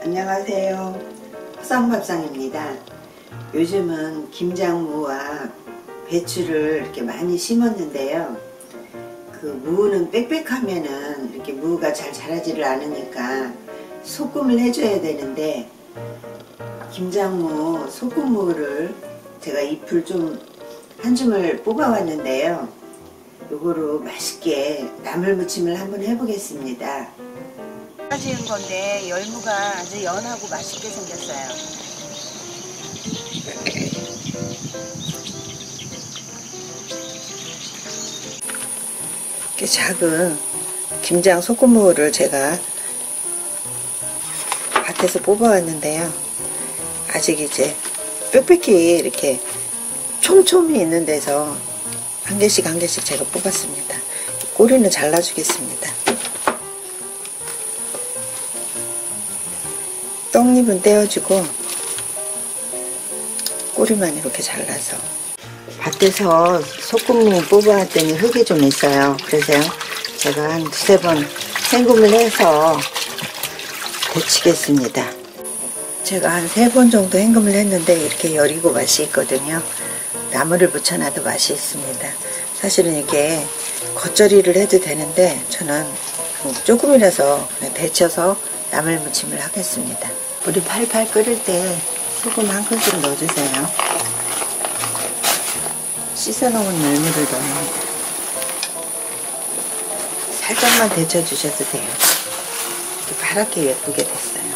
안녕하세요. 허상밥상입니다. 요즘은 김장무와 배추를 이렇게 많이 심었는데요. 그 무는 빽빽하면은 이렇게 무가 잘 자라지를 않으니까 소금을 해줘야 되는데, 김장무 소금무를 제가 잎을 좀 한 줌을 뽑아 왔는데요. 요거로 맛있게 나물무침을 한번 해보겠습니다. 지은 건데 열무가 아주 연하고 맛있게 생겼어요. 이렇게 작은 김장 소금무를 제가 밭에서 뽑아왔는데요. 아직 이제 빽빽히 이렇게 촘촘히 있는 데서 한 개씩 한 개씩 제가 뽑았습니다. 꼬리는 잘라주겠습니다. 떡잎은 떼어주고 꼬리만 이렇게 잘라서. 밭에서 소금무 뽑아왔더니 흙이 좀 있어요. 그래서 제가 한 두세 번 헹굼을 해서 데치겠습니다. 제가 한 3번 정도 헹굼을 했는데 이렇게 여리고 맛이 있거든요. 나물을 붙여놔도 맛이 있습니다. 사실은 이게 겉절이를 해도 되는데 저는 조금이라서 그냥 데쳐서 나물 무침을 하겠습니다. 물이 팔팔 끓을 때 소금 한 큰술 넣어주세요. 씻어놓은 열무를 넣습니다. 살짝만 데쳐주셔도 돼요. 파랗게 예쁘게 됐어요.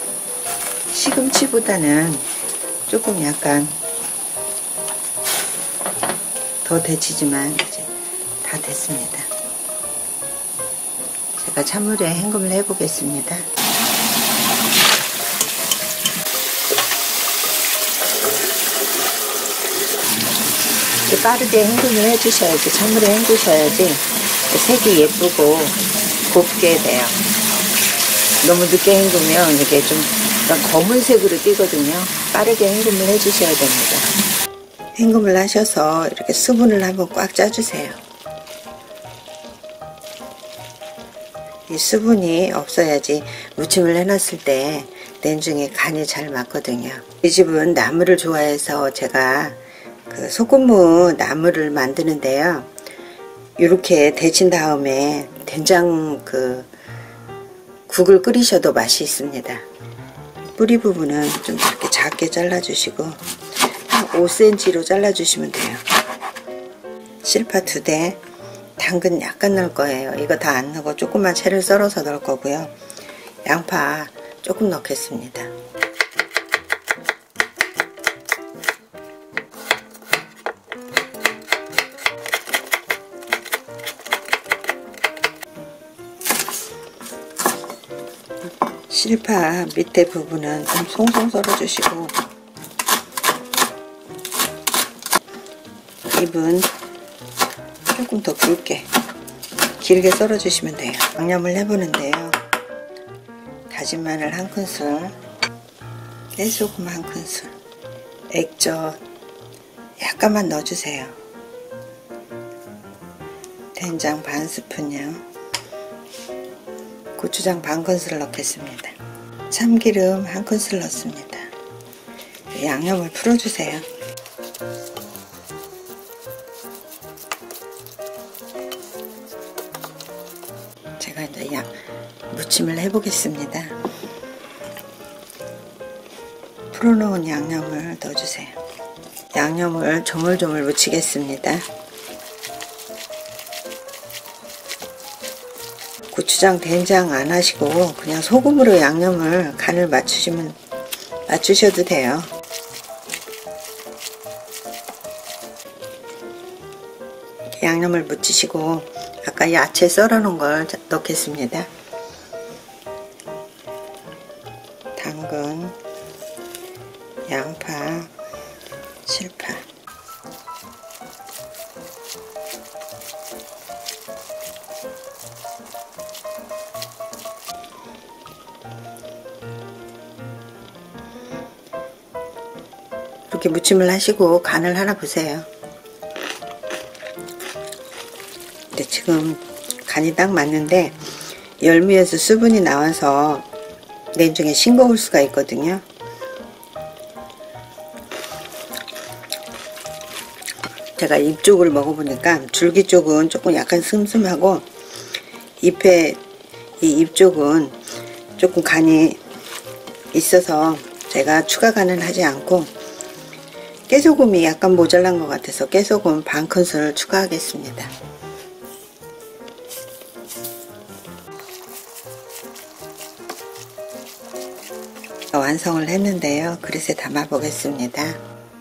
시금치보다는 조금 약간 더 데치지만 이제 다 됐습니다. 제가 찬물에 헹굼을 해보겠습니다. 이렇게 빠르게 헹굼을 해주셔야지, 찬물에 헹구셔야지 색이 예쁘고 곱게 돼요. 너무 늦게 헹구면 이게 좀 검은색으로 띄거든요. 빠르게 헹굼을 해주셔야 됩니다. 헹굼을 하셔서 이렇게 수분을 한번 꽉 짜주세요. 이 수분이 없어야지 무침을 해놨을 때 냉중에 간이 잘 맞거든요. 이 집은 나물을 좋아해서 제가 그 소금무 나물을 만드는데요. 이렇게 데친 다음에 된장 국을 끓이셔도 맛이 있습니다. 뿌리 부분은 좀 이렇게 작게 잘라주시고 한 5cm로 잘라주시면 돼요. 실파 2대, 당근 약간 넣을 거예요. 이거 다 안 넣고 조금만 채를 썰어서 넣을 거고요. 양파 조금 넣겠습니다. 실파 밑에 부분은 좀 송송 썰어주시고 잎은 조금 더 굵게 길게 썰어주시면 돼요. 양념을 해보는데요. 다진 마늘 1큰술, 깨소금 1큰술, 액젓 약간만 넣어주세요. 된장 반 스푼요. 고추장 반 큰술 넣겠습니다. 참기름 1큰술 넣습니다. 양념을 풀어주세요. 제가 이제 무침을 해보겠습니다. 풀어놓은 양념을 넣어주세요. 양념을 조물조물 묻히겠습니다. 고추장, 된장 안 하시고 그냥 소금으로 양념을 간을 맞추셔도 돼요. 양념을 묻히시고 아까 야채 썰어 놓은 걸 넣겠습니다. 당근, 양파, 실파, 이렇게 무침을 하시고 간을 하나 보세요. 근데 지금 간이 딱 맞는데 열무에서 수분이 나와서 냉중에 싱거울 수가 있거든요. 제가 잎 쪽을 먹어보니까 줄기 쪽은 조금 약간 슴슴하고 잎에 이 잎 쪽은 조금 간이 있어서 제가 추가 간은 하지 않고 깨소금이 약간 모자란 것 같아서 깨소금 반 큰술 추가하겠습니다. 완성을 했는데요. 그릇에 담아 보겠습니다.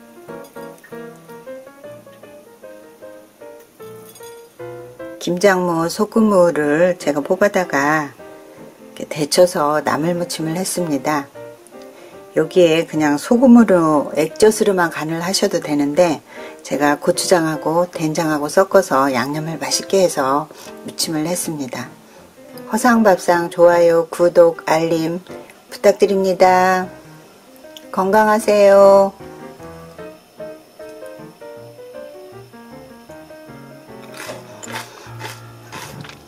김장무 소금물을 제가 뽑아다가 이렇게 데쳐서 나물무침을 했습니다. 여기에 그냥 소금으로 액젓으로만 간을 하셔도 되는데 제가 고추장하고 된장하고 섞어서 양념을 맛있게 해서 무침을 했습니다. 허상밥상 좋아요, 구독, 알림 부탁드립니다. 건강하세요.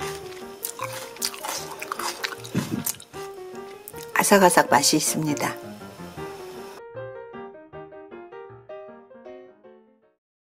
아삭아삭 맛이 있습니다.